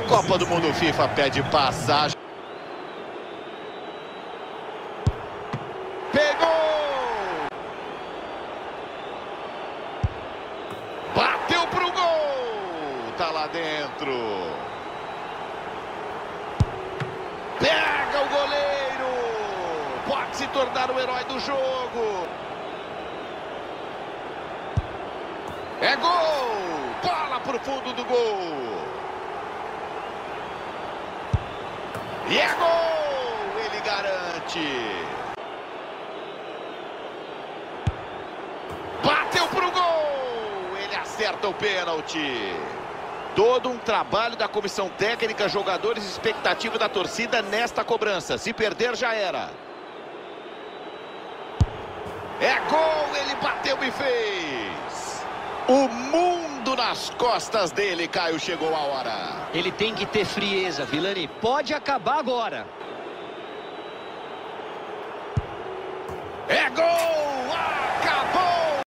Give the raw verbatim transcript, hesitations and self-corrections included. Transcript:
Copa do Mundo FIFA pede passagem. Pegou! Bateu pro gol! Tá lá dentro. Pega o goleiro! Pode se tornar o herói do jogo. É gol! Bola pro fundo do gol. E é gol! Ele garante. Bateu pro gol! Ele acerta o pênalti. Todo um trabalho da comissão técnica, jogadores e expectativa da torcida nesta cobrança. Se perder, já era. É gol! Ele bateu e fez. O mundo nas costas dele, Caio, chegou a hora. Ele tem que ter frieza, Vilani. Pode acabar agora. É gol!